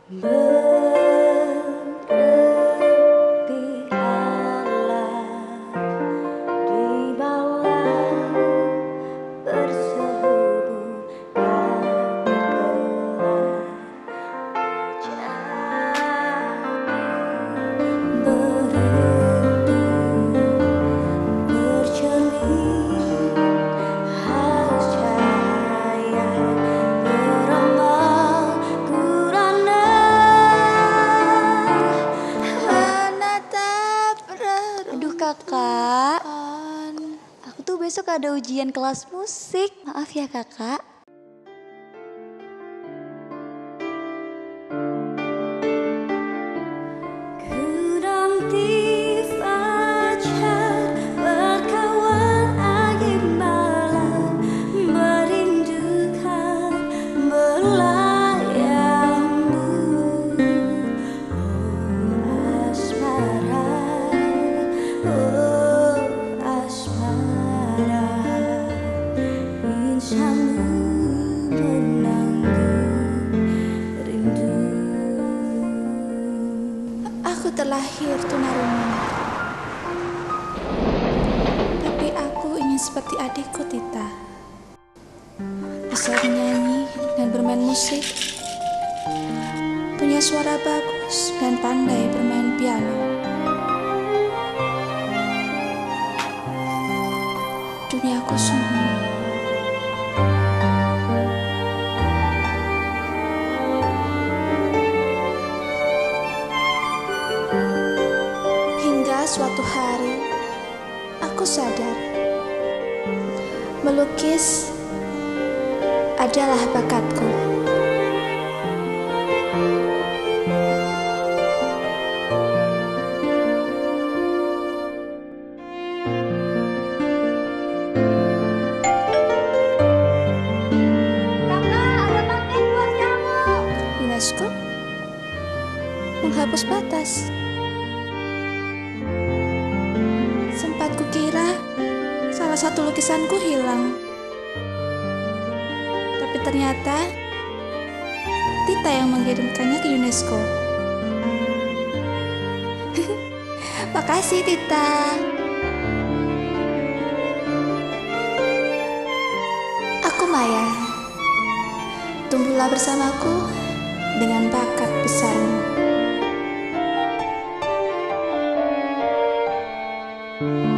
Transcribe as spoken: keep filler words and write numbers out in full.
Berlebihanlah di bawah berselubungkan gelap jadi beruntung bercermin haus cahaya berombak gurana menatap Aduh kakak, aku tuh besok ada ujian kelas musik. Maaf ya kakak. Ku nanti fajar berkawan angin malam merindukan melayangmu. Oh asmara, oh asmara, insamu menanggung rindu. Aku terlahir tunarungu, tapi aku ingin seperti adikku Tita, bisa menyanyi dan bermain musik, punya suara bagus dan pandai bermain piano. Duniaku sunyi. Hingga suatu hari, aku sadar melukis adalah bakatku. Kakak, ada paket buat kamu. UNESCO menghapus batas. Sempat kukira salah satu lukisanku hilang, tapi ternyata Tita yang mengirimkannya ke UNESCO. Makasih Tita. Aku Maya. Tumbuhlah bersamaku dengan bakat besarmu.